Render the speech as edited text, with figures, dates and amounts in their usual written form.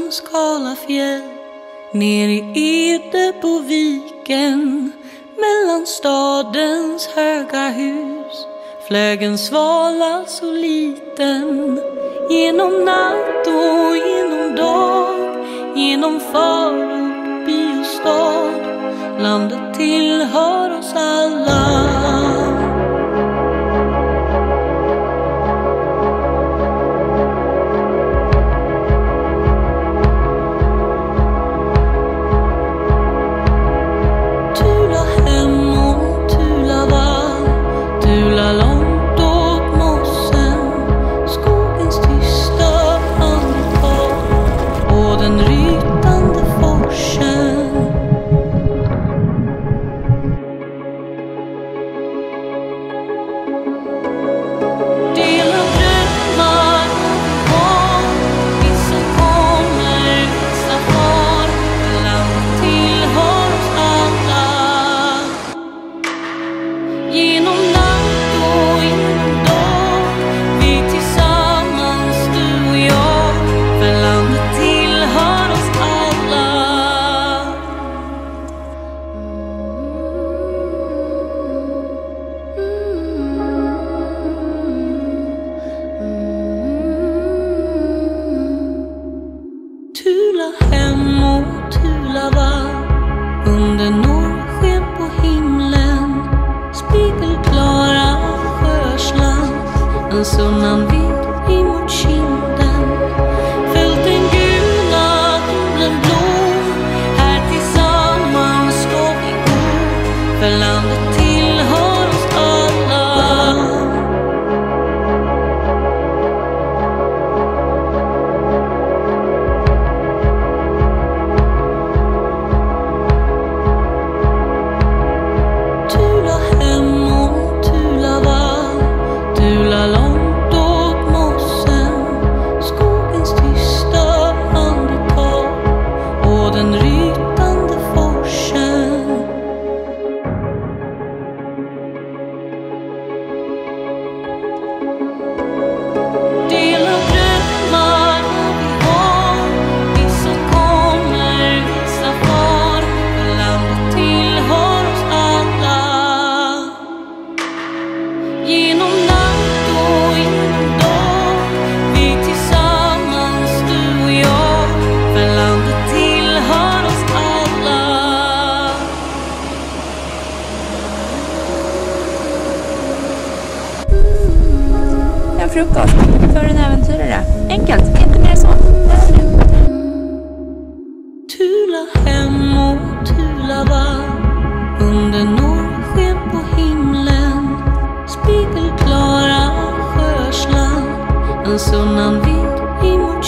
stadens kala fjäll, ner i Ede på viken, mellan stadens höga hus, flög en svala så liten, genom natt och genom dag, genom förort, by och stad. Landet tillhör oss alla. Hem och Tula var under norrsken på himlen, spegelklara sjösland, en sunnan vind emot kinden, fälten gula, himlen blå, här tillsammans ska vi gå, för landet tillhör oss alla. Frukost för en äventyrare. Enkelt, inte mer så. Tula hem och Tula var under norrsken på himlen, spegelklara sjösland, en sunnan vind emot